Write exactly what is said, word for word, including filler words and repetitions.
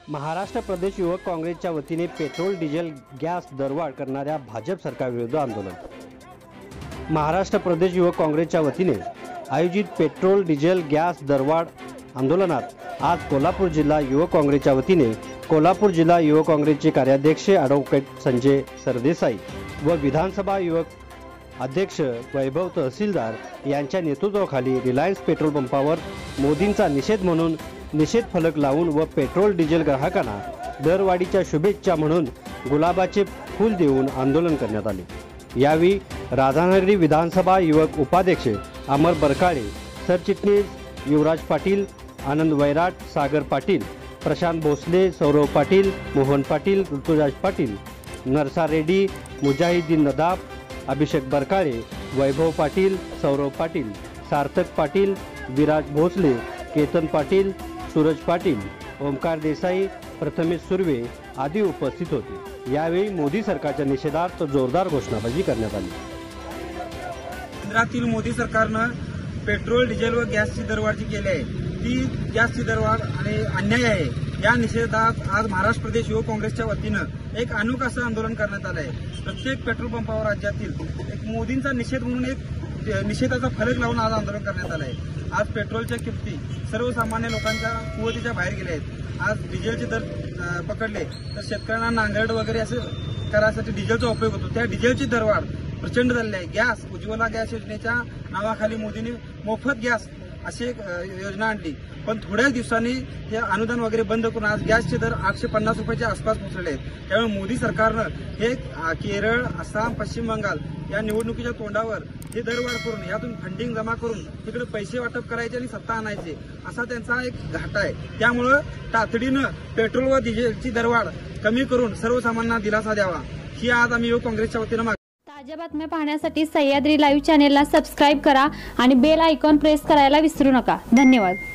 महाराष्ट्र प्रदेश युवक काँग्रेसच्या वतीने पेट्रोल डिझेल गॅस दरवाढ करणाऱ्या भाजप सरकारविरुद्ध आंदोलन। महाराष्ट्र प्रदेश युवक काँग्रेसच्या वतीने आयोजित पेट्रोल डिझेल गॅस दरवाढ आंदोलनात आज कोल्हापूर जिल्हा युवक काँग्रेसच्या वतीने कोल्हापूर जिल्हा युवक काँग्रेसचे कार्याध्यक्ष ॲडव्होकेट संजय सरदेसाई व विधानसभा युवक अध्यक्ष वैभव तहसीलदार यांच्या नेतृत्वाखाली रिलायन्स पेट्रोल पंपावर मोदींचा निषेध म्हणून निषेध फलक लावून व पेट्रोल डिझेल ग्राहकांना दरवाढीच्या शुभेच्छा म्हणून गुलाबाचे फूल देऊन आंदोलन करण्यात आले। यावेळी राधानगरी विधानसभा युवक उपाध्यक्ष अमर बरकाळे, सरचिटणीस युवराज पाटील, आनंद वैराट, सागर पाटील, प्रशांत भोसले, सौरव पाटील, मोहन पाटील, ऋतुराज पाटील, नरसा रेड्डी, मुजाहिदीन नदाब, अभिषेक बरकाळे, वैभव पाटील, सौरव पाटील, सार्थक पाटील, विराज भोसले, केतन पाटील, सूरज पाटील, ओमकार देसाई, प्रथमेश सुर्वे आदी उपस्थित होते। यावेळी मोदी सरकारच्या निषेधार्थ जोरदार घोषणाबाजी करण्यात आली। केंद्रातील मोदी सरकारनं पेट्रोल डिझेल व गॅसची दरवाढ जी केली आहे ती गॅसची दरवाढ आणि अन्याय आहे। या निषेधात आज महाराष्ट्र प्रदेश युवक काँग्रेसच्या वतीनं एक अनोखं असं आंदोलन करण्यात आलं आहे। प्रत्येक पेट्रोल पंपावर राज्यातील एक मोदींचा निषेध म्हणून एक निषेधाचा फलक लावून आज आंदोलन करण्यात आलं आहे। आज पेट्रोलच्या किमती सर्वसामान्य लोकांच्या कुवतीच्या बाहेर गेल्या आहेत। आज डिझेलचे दर पकडले तर शेतकऱ्यांना नांगरड वगैरे असं करायसाठी डिझेलचा उपयोग होतो। त्या डिझेलची दरवाढ प्रचंड झाली आहे। गॅस उज्ज्वला गॅस योजनेच्या नावाखाली मोदींनी मोफत गॅस अशी एक योजना आणली, पण थोड्याच दिवसांनी हे अनुदान वगैरे बंद करून आज गॅसचे दर आठशे पन्नास रुपयाच्या आसपास पोहोचले आहेत। त्यामुळे मोदी सरकारनं हे केरळ, आसाम, पश्चिम बंगाल या निवडणुकीच्या तोंडावर हे दरवाढ करून यातून फंडिंग जमा करून तिकडे पैसे वाटप करायचे आणि सत्ता आणायचे असा त्यांचा एक घाटा आहे। त्यामुळं तातडीनं पेट्रोल व डिझेलची दरवाढ कमी करून सर्वसामान्यांना दिलासा द्यावा ही आज आम्ही युवक काँग्रेसच्या वतीनं मागणी। ताज्या बातम्या पाहण्यासाठी सह्याद्री लाईव्ह चॅनेलला सबस्क्राईब करा आणि बेल आयकॉन प्रेस करायला विसरू नका। धन्यवाद।